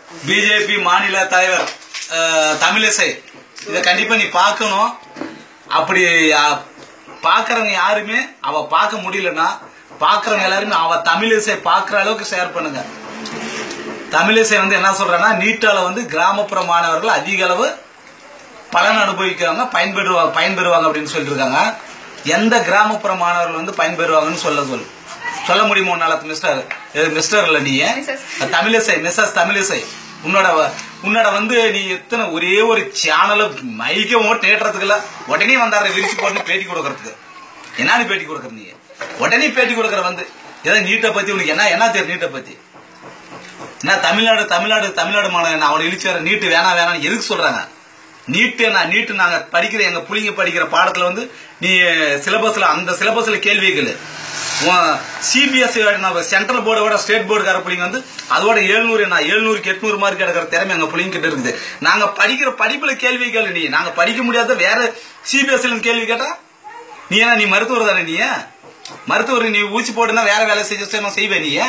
BJP மாநில தலைவர் தமிழிசை இத கண்டிப்பா நீ பார்க்கணும். அப்படி பாக்குறவங்க யாருமே அவ பார்க்க முடியலன்னா பாக்குறவங்க எல்லாருமே அவ தமிழிசை பாக்குற அளவுக்கு ஷேர் பண்ணுங்க. தமிழிசை என்ன சொல்றேன்னா, நீட்டால கிராமப்புற மாணவர்கள் அதிக அளவு பலன் அனுபவிக்கிறாங்க, பயன்பெறுவாங்க அப்படின்னு சொல்லிட்டு இருக்காங்க. எந்த கிராமப்புற மாணவர்கள் பயன்பெறுவாங்கன்னு சொல்ல முடியுமா உன்னால? மிஸ்டர் இல்ல நீ தமிழிசை, மிஸ்ஸஸ் தமிழிசை, உன்னோட நீ எத்தனை ஒரே ஒரு சேனல மைக்க நேட்டுறதுக்குல உடனே வந்தாரு விரிச்சு போட்டு பேட்டி கொடுக்கறதுக்கு. என்னன்னு பேட்டி கொடுக்கற நீ? உடனே பேட்டி கொடுக்கற ஏதாவது நீட்டை பத்தி உனக்கு என்ன தெரியும்? நீட்டை பத்தி என்ன? தமிழ்நாடு மாணவன் அவளை இழிச்சார நீட்டு வேணாம் எதுக்கு சொல்றாங்க? நீட்டு நாங்க படிக்கிற எங்க புள்ளிங்க படிக்கிற பாடத்துல நீ சிலபஸ்ல அந்த சிலபஸ்ல கேள்விகள் சிபிஎஸ்இ சென்ட்ரல் போர்டை விட ஸ்டேட் போர்டுக்கார புள்ளிங்க அதோட 700க்கு 800 மார்க் எடுக்கிற திறமை எங்க புள்ளிங்க கிட்ட இருக்குது. நாங்க படிக்கிற படிப்புல கேள்வி கேளு. நீ நாங்க படிக்க முடியாத வேற சிபிஎஸ்இ கேள்வி கேட்டா நீ மருத்துவர் தானே? நீ மருத்துவர், நீ ஊசி போட்டுனா வேற வேலை செய்வே? நீ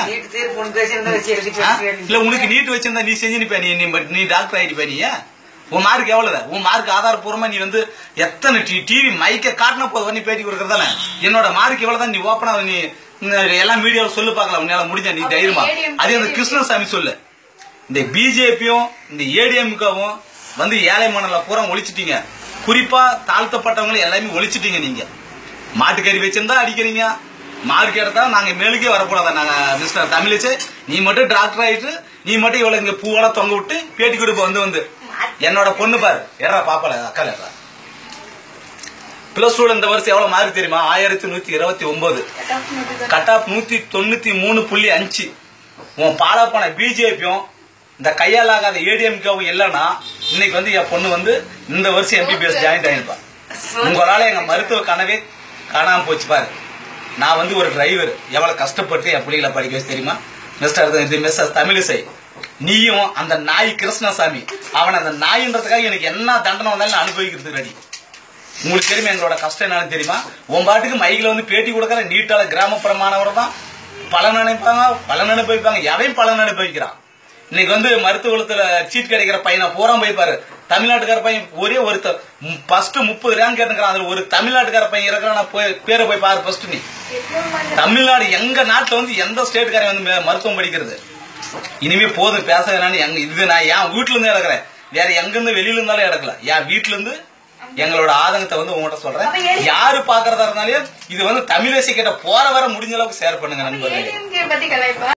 இல்ல உனக்கு நீட்டு வச்சிருந்தா நீ செஞ்சு நிப்ப? நீ டாக்டர் ஆயிடுப்ப? நீ உன் மார்க் எவ்வளவு? உன் மார்க் ஆதாரப்பூர்வமா நீ எத்தனை டிவி மைக்க காட்டின போது நீ பேட்டி கொடுக்கறதானே? என்னோட மார்க் எவ்வளவுதான் நீ ஓப்பனா நீ எல்லாம் மீடியாவில் சொல்லு பார்க்கலாம். உன்னால முடிஞ்ச நீ தைரியமா அதே அந்த கிருஷ்ணசாமி சொல்லு. இந்த பிஜேபியும் இந்த ஏடிஎம்கவும் ஏழை மணல பூரா ஒழிச்சிட்டீங்க. குறிப்பா தாழ்த்தப்பட்டவங்களை எல்லாமே ஒழிச்சிட்டீங்க. நீங்க மாட்டுக்கறி வச்சிருந்தா அடிக்கிறீங்க, மார்க் எடுத்தா நாங்க மேலுக்கே வரக்கூடாதா? நாங்க மிஸ்டர் தமிழிசை நீ மட்டும் டாக்டர் ஆயிட்டு நீ மட்டும் இவ்வளவு இங்க பூவெல்லாம் தொங்க விட்டு பேட்டி கொடுப்ப என்னோட பொண்ணு பாரு எறா பாப்பல அக்கால பிளஸ் டூல இந்த வருஷம் எவ்வளவு மார்க் தெரியுமா? 1129, கட் ஆஃப் 193.5. உன் பாலா போன பிஜேபியும் இந்த கையால் ஆகாத ஏடிஎம்கவும் இல்லைன்னா இன்னைக்கு என் பொண்ணு இந்த வருஷம் எம்பிபிஎஸ் ஜாயின் ஆயிருப்பா. உங்களால எங்க மருத்துவ கனவே காணாம போச்சு பாரு. நான் ஒரு டிரைவர், எவ்வளவு கஷ்டப்பட்டு என் பிள்ளைகளை படிக்க வச்சு தெரியுமா? மிஸ்டர் தமிழிசை, நீயும் அந்த நாய் கிருஷ்ணசாமி அவன் அந்த நாயின்றதுக்காக எனக்கு என்ன தண்டனை வந்தாலும் அனுபவிக்கிறது ரெடி. உங்களுக்கு தெரியுமா எங்களோட கஷ்டம் என்னன்னு தெரியுமா? உன் பாட்டுக்கு மைக்கில பேட்டி கொடுக்கற நீட்டால கிராமப்புற மாணவர் தான் பலன் அனுபவிப்பாங்க. எவன் பலன் அனுபவிக்கிறான்? இன்னைக்கு மருத்துவத்துல சீட் கிடைக்கிற பையனை பூரா போய்ப்பாரு. தமிழ்நாட்டுக்கார பையன் ஒரே ஒருத்தர் ஃபர்ஸ்ட் 30 ரேங்க் எடுக்கிறான். அதுல ஒரு தமிழ்நாட்டுக்கார பையன் இருக்கிறான். பேரை போய் பாரு ஃபர்ஸ்ட். நீ தமிழ்நாடு எங்க நாட்டுல எந்த ஸ்டேட்டுக்காரன் மருத்துவம் படிக்கிறது? இனிமே போதும் பேச வேணான்னு இது நான் என் வீட்டுல இருந்து எடுக்கிறேன். வேற எங்க இருந்து வெளியில இருந்தாலும் எடுக்கல. என் வீட்டுல இருந்து எங்களோட ஆதங்கத்தை உங்ககிட்ட சொல்றேன். யாரு பாக்குறதா இருந்தாலும் இது தமிழிசை கிட்ட போற வர முடிஞ்ச அளவுக்கு ஷேர் பண்ணுங்க நண்பர்களே.